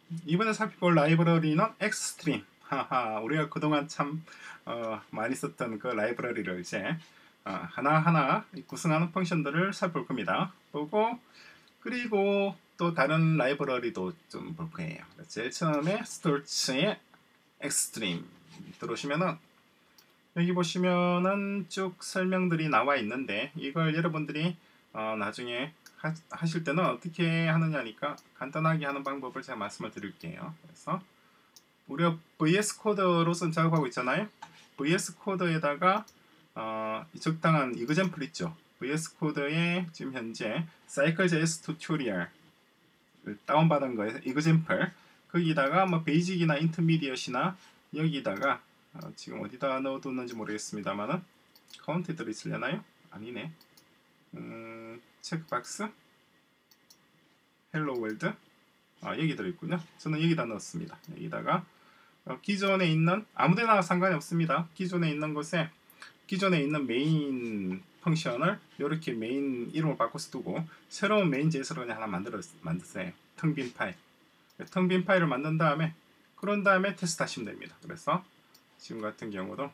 이번에 살펴볼 라이브러리는 엑스트림. 하하, 우리가 그동안 참 많이 썼던 그 라이브러리를 이제 하나하나 구성하는 펑션들을 살펴볼 겁니다. 보고 그리고 또 다른 라이브러리도 좀 볼 거예요. 제일 처음에 스톨츠의 엑스트림 들어오시면은 여기 보시면은 쭉 설명들이 나와 있는데 이걸 여러분들이 나중에 하실 때는 어떻게 하느냐니까 간단하게 하는 방법을 제가 말씀을 드릴게요. 그래서 우리가 VS 코드로선 작업하고 있잖아요. VS 코드에다가 적당한 이그젠플 있죠. VS 코드에 지금 현재 CycleJS 튜토리얼 다운받은 거에서 이그젠플 거기다가 뭐 베이직이나 인터미디엇이나 여기다가 지금 어디다 넣어뒀는지 모르겠습니다만은 카운트 들어있으려나요? 아니네. 체크박스 헬로 월드 여기 들어있군요. 저는 여기다 넣었습니다. 여기다가 기존에 있는 아무데나 상관이 없습니다. 기존에 있는 곳에 기존에 있는 메인 펑션을 이렇게 메인 이름을 바꿔서 두고 새로운 메인 JS로 그냥 하나 만드세요. 텅 빈 파일. 텅 빈 파일을 만든 다음에 그런 다음에 테스트 하시면 됩니다. 그래서 지금 같은 경우도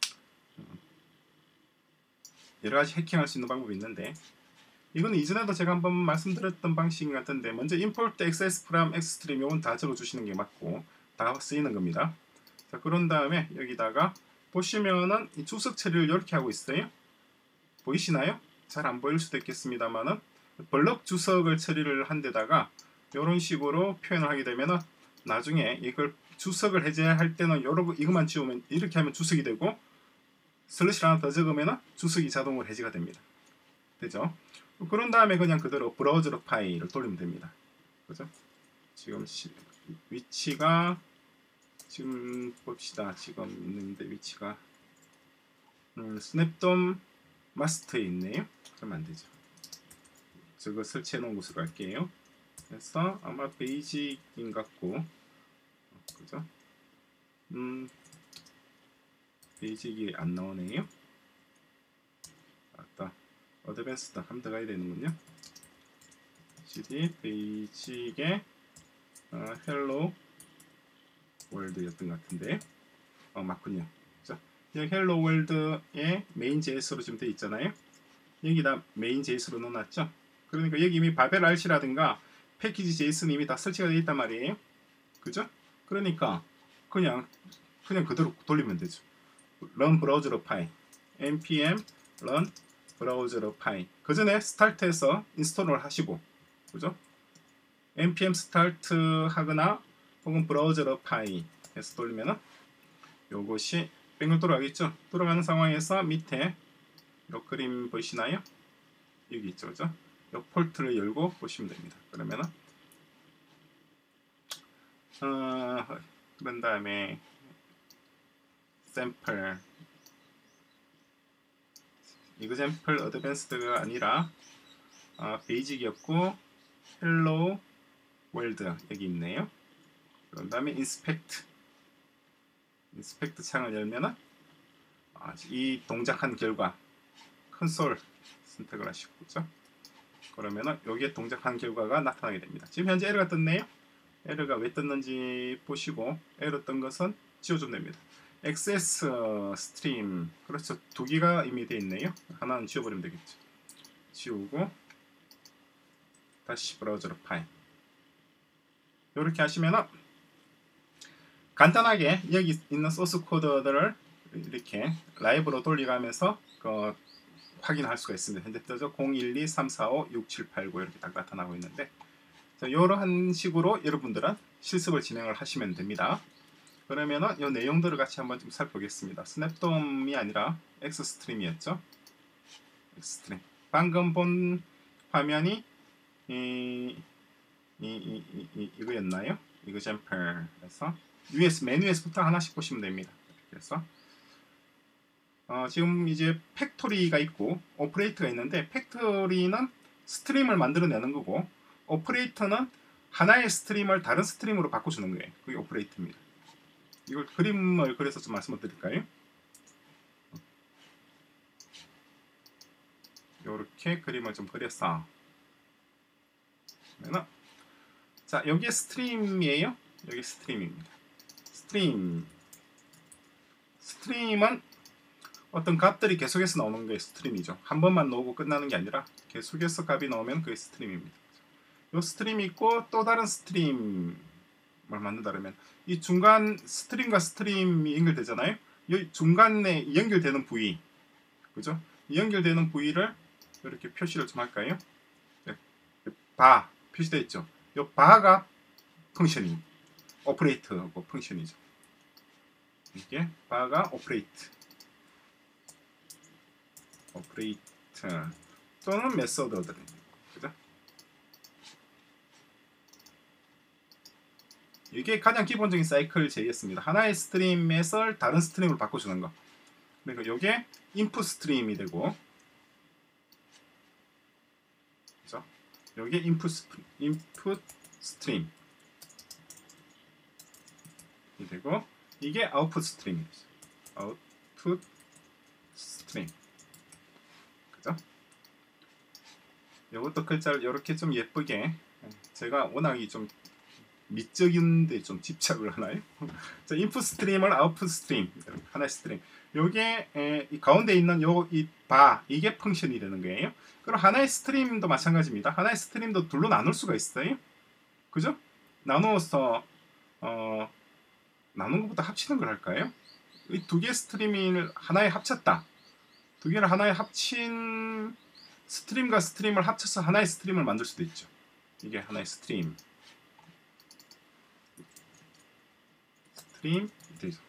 여러가지 해킹할 수 있는 방법이 있는데 이건 이전에도 제가 한번 말씀드렸던 방식 같은데 먼저 import access from xstream 이건 다 적어주시는 게 맞고 다 쓰이는 겁니다. 자, 그런 다음에 여기다가 보시면은 이 주석 처리를 이렇게 하고 있어요. 보이시나요? 잘 안 보일 수도 있겠습니다만은 블럭 주석을 처리를 한 데다가 이런 식으로 표현을 하게 되면은 나중에 이걸 주석을 해제할 때는 이것만 지우면 이렇게 하면 주석이 되고 슬래시를 하나 더 적으면은 주석이 자동으로 해제가 됩니다. 되죠? 그런 다음에 그냥 그대로 브라우저로 파일을 돌리면 됩니다. 그죠? 지금 위치가 지금 봅시다. 지금 있는데 위치가 스냅돔 마스터에 있네요. 그러면 안 되죠. 저거 설치해 놓은 곳으로 갈게요. 그래서 아마 베이직인 같고, 그죠? 베이직이 안 나오네요. 맞다. 어드밴스드 한번 더 가야 되는군요. cd 베이직의 헬로 월드였던 것 같은데, 맞군요. 자, 여기 헬로 월드의 메인 JS로 지금 되어 있잖아요. 여기다 메인 JS로 넣어놨죠. 그러니까 여기 이미 바벨 RC라든가 패키지 JS는 이미 다 설치가 되어 있단 말이에요. 그죠? 그러니까 그냥 그대로 돌리면 되죠. run browser 파일 npm run browser 파일 그 전에 스타트해서 인스톨을 하시고 그죠? npm start 하거나 혹은 브라우저로 파일 해서 돌리면은 요것이 뱅글 돌아가겠죠? 돌아가는 상황에서 밑에 요 그림 보이시나요? 여기 있죠, 그죠? 요 폴트를 열고 보시면 됩니다. 그러면은 그런 다음에 샘플 이그샘플 어드밴스드가 아니라 베이직이었고 헬로 월드 여기 있네요. 그런 다음에 인스펙트 창을 열면은 이 동작한 결과 컨솔 선택을 하시고 그죠? 그러면은 여기에 동작한 결과가 나타나게 됩니다. 지금 현재 에러가 떴네요. 에러가 왜 떴는지 보시고 에러 뜬 것은 지워주면 됩니다. 액세스 스트림 그렇죠. 두 개가 이미 되어 있네요. 하나는 지워버리면 되겠죠. 지우고 다시 브라우저로 파일 이렇게 하시면은 간단하게 여기 있는 소스 코드들을 이렇게 라이브로 돌려가면서 확인할 수가 있습니다. 현재 뜨죠. 012-345-6789 이렇게 딱 나타나고 있는데 이런 식으로 여러분들은 실습을 진행을 하시면 됩니다. 그러면은 이 내용들을 같이 한번 좀 살펴보겠습니다. 스냅돔이 아니라 엑스스트림이었죠. 엑스트림. 방금 본 화면이 이거였나요? 이그젠플에서 메뉴에서부터 하나씩 보시면 됩니다. 그래서 지금 이제 팩토리가 있고 오퍼레이터가 있는데 팩토리는 스트림을 만들어내는 거고 오퍼레이터는 하나의 스트림을 다른 스트림으로 바꿔주는 거예요. 그게 오퍼레이터입니다. 이걸 그림을 그려서 좀 말씀을 드릴까요? 이렇게 그림을 좀 그렸어. 그러면 자, 여기에 스트림이에요. 여기 스트림입니다. 스트림은 어떤 값들이 계속해서 나오는 게 스트림이죠. 한 번만 나오고 끝나는 게 아니라 계속해서 값이 나오면 그게 스트림입니다. 요 스트림이 있고 또 다른 스트림을 만든다면 이 중간 스트림과 스트림이 연결되잖아요. 이 중간에 연결되는 부위, 그죠? 이 연결되는 부위를 이렇게 표시를 좀 할까요? 바 표시되어 있죠. 이 바가 펑션이 오퍼레이터하고 펑션이죠. 이게 바가 오퍼레이트 또는 메소드들입니다. 그죠? 이게 가장 기본적인 사이클 JS입니다. 하나의 스트림에서 다른 스트림으로 바꿔주는 거. 그러니까 이게 인풋 스트림이 되고, 그죠? 이게 인풋 스트림이 되고, 이게 아웃풋 스트림이죠. 아웃풋 스트림. 그죠? 이것도 글자를 이렇게 좀 예쁘게, 제가 워낙 좀 미적인데 좀 집착을 하나요? 자, 인풋 스트림을 아웃풋 스트림, 하나의 스트림. 요게 이 가운데 있는 이 바, 이게 펑션이 되는 거예요. 그럼 하나의 스트림도 마찬가지입니다. 하나의 스트림도 둘로 나눌 수가 있어요. 그죠? 나누어서 나눈 것보다 합치는 걸 할까요? 이 두 개의 스트림을 하나에 합쳤다. 두 개를 하나에 합친 스트림과 스트림을 합쳐서 하나의 스트림을 만들 수도 있죠. 이게 하나의 스트림 되죠.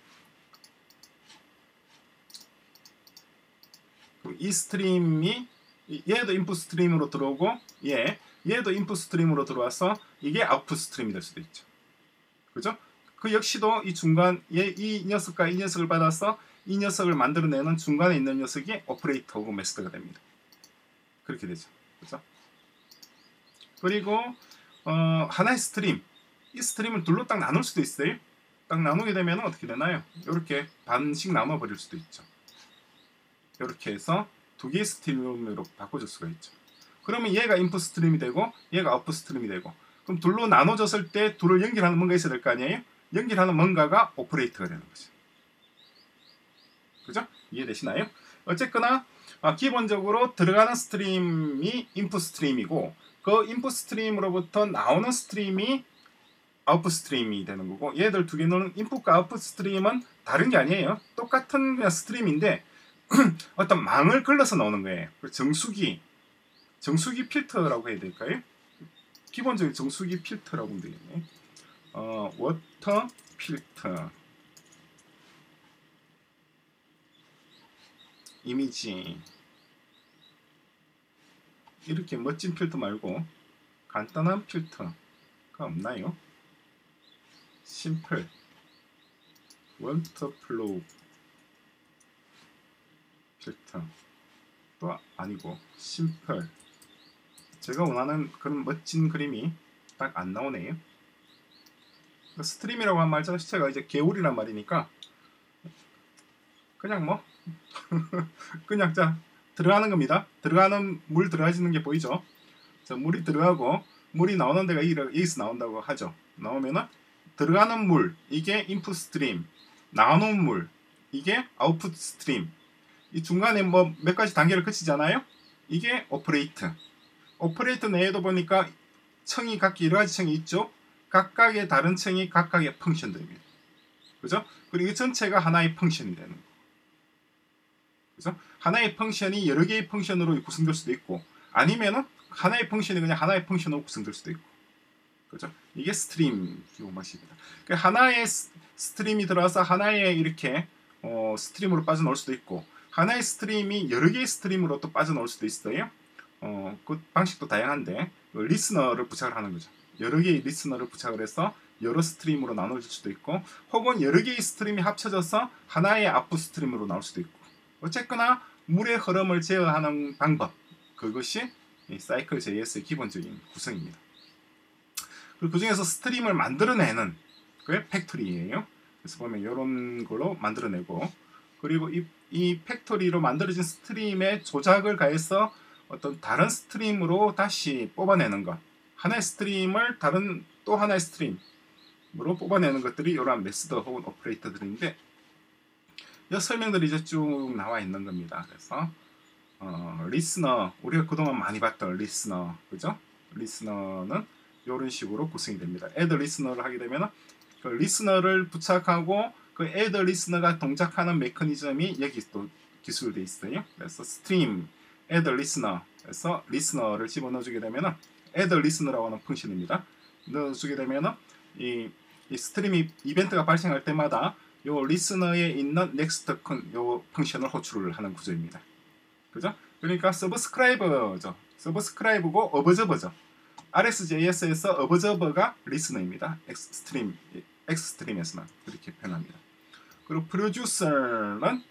이 스트림이 얘도 인풋 스트림으로 들어오고 얘도 인풋 스트림으로 들어와서 이게 아웃풋 스트림이 될 수도 있죠. 그죠? 그 역시도 이 중간 이 녀석과 이 녀석을 받아서 이 녀석을 만들어내는 중간에 있는 녀석이 오퍼레이터고 메소드가 됩니다. 그렇게 되죠. 그죠? 그리고 하나의 스트림, 이 스트림을 둘로 딱 나눌 수도 있어요. 딱 나누게 되면 어떻게 되나요? 이렇게 반씩 나눠 버릴 수도 있죠. 이렇게 해서 두 개의 스트림으로 바꿔줄 수가 있죠. 그러면 얘가 인풋 스트림이 되고 얘가 아웃풋 스트림이 되고, 그럼 둘로 나눠졌을 때 둘을 연결하는 뭔가 있어야 될 거 아니에요? 연결하는 뭔가가 오퍼레이터가 되는 거죠. 그죠? 이해되시나요? 어쨌거나 기본적으로 들어가는 스트림이 인풋 스트림이고, 그 인풋 스트림으로부터 나오는 스트림이 아웃풋 스트림이 되는 거고, 얘들 두 개는 인풋과 아웃풋 스트림은 다른 게 아니에요. 똑같은 그냥 스트림인데 어떤 망을 걸러서 나오는 거예요. 정수기 필터라고 해야 될까요? 기본적인 정수기 필터라고 하면 되겠네. 워터 필터 이미지, 이렇게 멋진 필터 말고 간단한 필터가 없나요? 심플 워터 플로우 필터도 아니고 심플, 제가 원하는 그런 멋진 그림이 딱 안 나오네요. 스트림이라고 한 말 자체가 이제 개울이란 말이니까 그냥 뭐 그냥 자 들어가는 겁니다. 들어가는 물 들어가지는 게 보이죠? 자, 물이 들어가고 물이 나오는 데가 여기서 나온다고 하죠. 나오면은 들어가는 물, 이게 인풋 스트림, 나오는 물, 이게 아웃풋 스트림. 이 중간에 뭐 몇 가지 단계를 거치잖아요. 이게 오퍼레이터. 오퍼레이터 내에도 보니까 층이 각기 여러 가지 층이 있죠. 각각의 다른 층이 각각의 펑션들입니다. 그죠? 그리고 이 전체가 하나의 펑션이 되는 거. 그죠? 하나의 펑션이 여러 개의 펑션으로 구성될 수도 있고, 아니면은 하나의 펑션이 그냥 하나의 펑션으로 구성될 수도 있고. 그죠? 이게 스트림 기본 방식입니다. 그러니까 하나의 스트림이 들어와서 하나의 이렇게 스트림으로 빠져나올 수도 있고, 하나의 스트림이 여러 개의 스트림으로 또 빠져나올 수도 있어요. 그 방식도 다양한데 리스너를 부착을 하는 거죠. 여러 개의 리스너를 부착을 해서 여러 스트림으로 나눠질 수도 있고, 혹은 여러 개의 스트림이 합쳐져서 하나의 아웃풋 스트림으로 나올 수도 있고, 어쨌거나 물의 흐름을 제어하는 방법, 그것이 이 사이클 JS의 기본적인 구성입니다. 그리고 그 중에서 스트림을 만들어내는 그게 팩토리예요. 그래서 보면 이런 걸로 만들어내고, 그리고 이 팩토리로 만들어진 스트림에 조작을 가해서 어떤 다른 스트림으로 다시 뽑아내는 것, 하나의 스트림을 다른 또 하나의 스트림으로 뽑아내는 것들이 이러한 메소드 혹은 오퍼레이터들인데 이 설명들이 이제 쭉 나와 있는 겁니다. 그래서 리스너, 우리가 그동안 많이 봤던 리스너, 그죠? 리스너는 이런 식으로 구성이 됩니다. add 리스너를 하게 되면 그 리스너를 부착하고 그 add 리스너가 동작하는 메커니즘이 여기 또 기술되어 있어요. 그래서 스트림 add 리스너, 그래서 리스너를 집어넣어주게 되면 add 리스너라고 하는 펑션입니다. 넣어주게 되면 이 스트림이 이벤트가 발생할 때마다 요 리스너에 있는 next 요 펑션을 호출을 하는 구조입니다. 그죠? 그러니까 서브스크라이버죠. 서브스크라이브고 어버저버죠. RxJS에서 어버저버가 리스너입니다. X스트림에서는 그렇게 표현합니다. 그리고 프로듀서는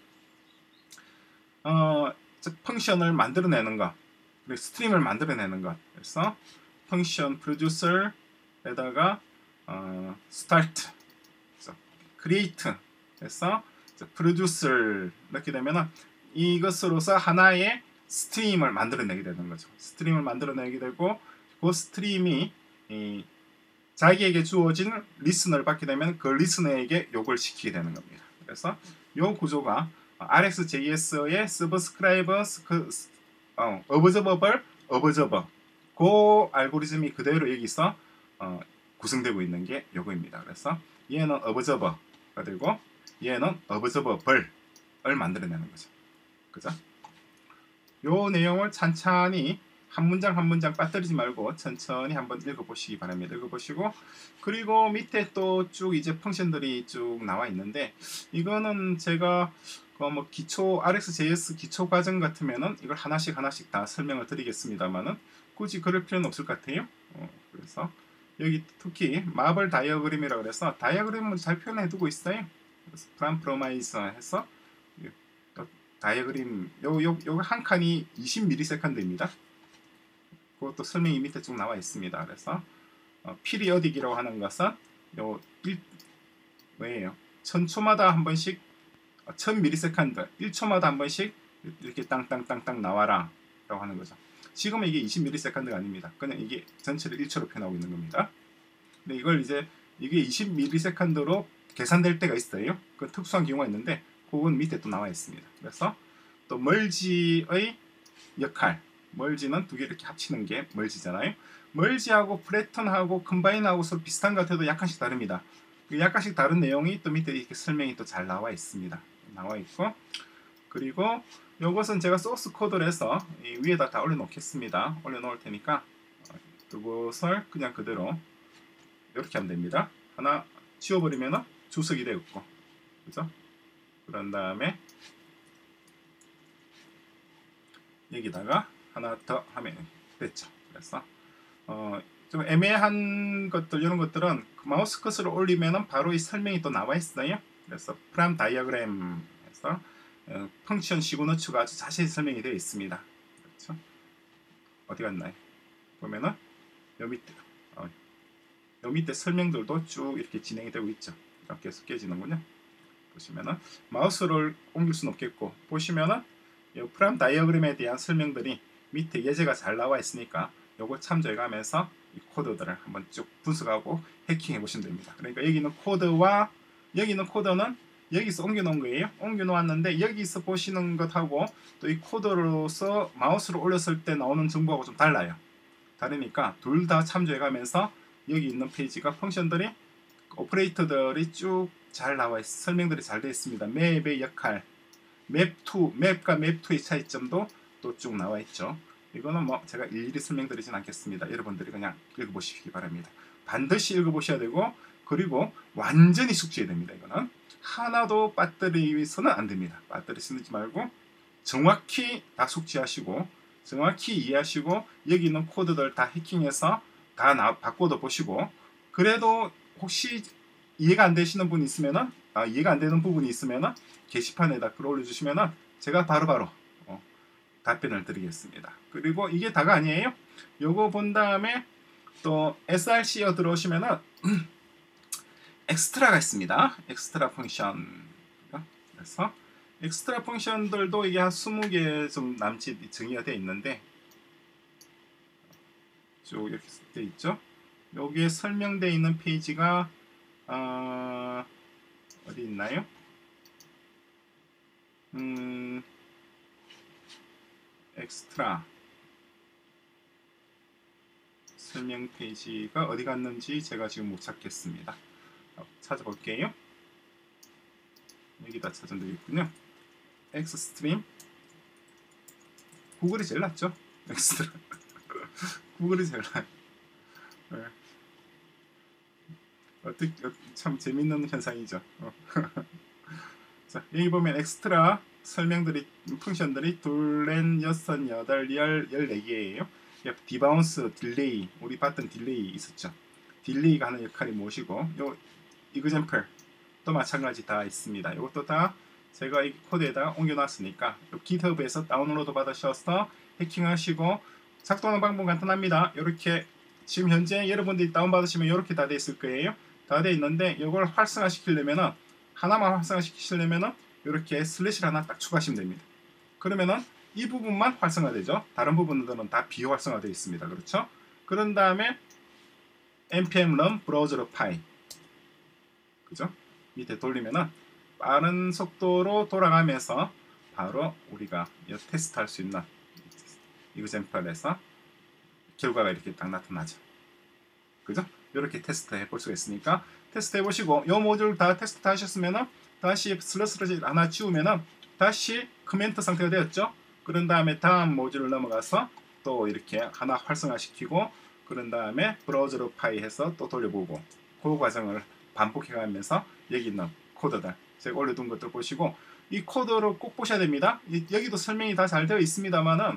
펑션을 만들어내는 것, 그리고 스트림을 만들어내는 것. 그래서 펑션 프로듀서에다가 start, create 해서 프로듀서를 넣게 되면 이것으로서 하나의 스트림을 만들어내게 되는 거죠. 스트림을 만들어내게 되고 그 스트림이 자기에게 주어진 리스너를 받게 되면 그 리스너에게 요걸 시키게 되는 겁니다. 그래서 이 구조가 RxJS의 서브스크라이버, 어버저버블, 어버저버 그 알고리즘이 그대로 여기서 구성되고 있는 게 요거입니다. 그래서 얘는 어버저버가 되고 얘는 어버저버블을 만들어내는 거죠. 그죠? 요 내용을 찬찬히 한 문장 한 문장 빠뜨리지 말고 천천히 한번 읽어보시기 바랍니다. 읽어보시고 그리고 밑에 또 쭉 이제 펑션들이 쭉 나와 있는데 이거는 제가 뭐 기초 RxJS 기초 과정 같으면은 이걸 하나씩 다 설명을 드리겠습니다만은 굳이 그럴 필요는 없을 것 같아요. 그래서 여기 특히 마블 다이어그램이라고 해서 다이어그램은 잘 표현해 두고 있어요. 그래서 프롬프로마이즈 해서 다이어그램 요 한 칸이 20ms입니다. 그것도 설명이 밑에 쭉 나와 있습니다. 그래서 피리어딕이라고 하는 것은 왜예요? 1000초마다 한 번씩 1000ms 1초마다 한 번씩 이렇게 땅땅땅땅 나와라 라고 하는 거죠. 지금은 이게 20ms가 아닙니다. 그냥 이게 전체를 1초로 표현하고 있는 겁니다. 근데 이걸 이제 이게 20ms로 계산될 때가 있어요. 그 특수한 경우가 있는데 그건 밑에 또 나와 있습니다. 그래서 또 멀지의 역할, 멀지는 두 개 이렇게 합치는 게 멀지잖아요. 멀지하고 플래턴하고 컴바인하고 서로 비슷한 것 같아도 약간씩 다릅니다. 약간씩 다른 내용이 또 밑에 이렇게 설명이 또 잘 나와 있습니다. 나와 있고 그리고 이것은 제가 소스 코드를 해서 위에다 다 올려놓겠습니다. 올려놓을 테니까 이것을 그냥 그대로 이렇게 하면 됩니다. 하나 지워버리면 주석이 되었고, 그죠? 그런 다음에 여기다가 하나 더 하면 됐죠. 그래서 좀 애매한 것들 이런 것들은 마우스 커서를 올리면 바로 이 설명이 또 나와 있어요. 그래서 프람 다이어그램에서 펑션 시그너처가 아주 자세히 설명이 되어 있습니다. 그렇죠? 어디 갔나요? 보면은 요 밑에 설명들도 쭉 이렇게 진행이 되고 있죠. 이렇게 해서 깨지는군요. 보시면은 마우스를 옮길 수는 없겠고 보시면은 이 프람 다이어그램에 대한 설명들이 밑에 예제가 잘 나와 있으니까 요거 참조해 가면서 이 코드들을 한번 쭉 분석하고 해킹해 보시면 됩니다. 그러니까 여기 있는 코드와 여기 있는 코드는 여기서 옮겨 놓은 거예요. 옮겨 놓았는데 여기서 보시는 것하고 또 이 코드로서 마우스를 올렸을 때 나오는 정보하고 좀 달라요. 다르니까 둘 다 참조해 가면서 여기 있는 페이지가 펑션들이 오퍼레이터들이 쭉 잘 나와 있 설명들이 잘 되어 있습니다. 맵의 역할, 맵과 맵2의 차이점도 또 쭉 나와 있죠. 이거는 뭐 제가 일일이 설명드리진 않겠습니다. 여러분들이 그냥 읽어보시기 바랍니다. 반드시 읽어보셔야 되고 그리고 완전히 숙지해야 됩니다. 이거는 하나도 빠뜨리서는 안 됩니다. 빠뜨리 쓰지 말고 정확히 다 숙지하시고 정확히 이해하시고 여기 있는 코드들 다 해킹해서 다 바꿔도 보시고 그래도 혹시 이해가 안 되시는 분이 있으면은 이해가 안 되는 부분이 있으면은 게시판에다 글 올려주시면은 제가 바로바로 답변을 드리겠습니다. 그리고 이게 다가 아니에요. 요거 본 다음에 또 src에 들어오시면은 엑스트라가 있습니다. 엑스트라 펑션. 그래서 엑스트라 펑션들도 이게 한 20개 좀 남짓 정의가 되어 있는데 쭉 이렇게 되어 있죠. 여기에 설명되어 있는 페이지가 어디 있나요? 엑스트라 설명 페이지가 어디 갔는지 제가 지금 못 찾겠습니다. 찾아볼게요. 여기다 찾으면 되겠군요. 엑스트림 구글이 제일 낫죠. 엑스트라 구글이 제일 나아요. 네. 참 재밌는 현상이죠. 자, 여기 보면 엑스트라 설명들이 펑션들이 둘, 여섯, 여덟, 14개예요. 디바운스, 딜레이, 우리 봤던 딜레이 있었죠. 딜레이가 하는 역할이 무엇이고, 요 이그젬플 또 마찬가지 다 있습니다. 이것도 다 제가 이 코드에다가 옮겨놨으니까 GitHub에서 다운로드 받으셔서 해킹하시고 작동하는 방법 간단합니다. 이렇게 지금 현재 여러분들이 다운받으시면 이렇게 다 돼 있을 거예요. 다 돼 있는데 이걸 활성화시키려면은 하나만 활성화시키려면은 이렇게 슬래시를 하나 딱 추가하시면 됩니다. 그러면은 이 부분만 활성화되죠. 다른 부분들은 다 비활성화되어 있습니다. 그렇죠? 그런 다음에 npm run browser py 그죠? 밑에 돌리면은 빠른 속도로 돌아가면서 바로 우리가 테스트 할 수 있는 이그젬플에서 결과가 이렇게 딱 나타나죠. 그죠? 이렇게 테스트 해볼 수가 있으니까 테스트 해보시고 이 모듈 다 테스트 하셨으면은 다시 슬러시를 하나 지우면은 다시 커멘트 상태가 되었죠. 그런 다음에 다음 모듈을 넘어가서 또 이렇게 하나 활성화시키고 그런 다음에 브라우저로 파이 해서 또 돌려보고 그 과정을 반복해 가면서 여기 있는 코드들 제가 올려둔 것들 보시고 이 코드를 꼭 보셔야 됩니다. 여기도 설명이 다 잘 되어 있습니다만은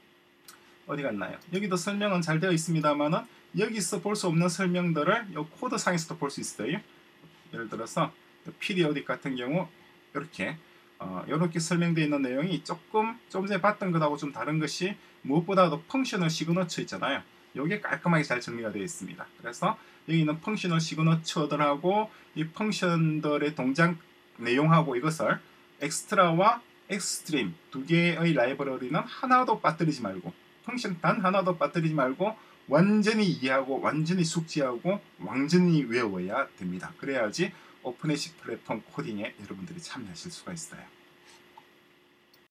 어디 갔나요? 여기도 설명은 잘 되어 있습니다만은 여기서 볼 수 없는 설명들을 이 코드 상에서도 볼 수 있어요. 예를 들어서 피리어딕 같은 경우 이렇게 이렇게 설명되어 있는 내용이 좀 전에 봤던 것하고 좀 다른 것이 무엇보다도 펑셔널 시그너처 있잖아요. 이게 깔끔하게 잘 정리가 되어 있습니다. 그래서 여기 있는 펑셔널 시그너처들하고 이 펑션들의 동작 내용하고 이것을 엑스트라와 엑스트림 두 개의 라이브러리는 하나도 빠뜨리지 말고 펑션 단 하나도 빠뜨리지 말고 완전히 이해하고 완전히 숙지하고 완전히 외워야 됩니다. 그래야지 오픈에시 플랫폼 코딩에 여러분들이 참여하실 수가 있어요.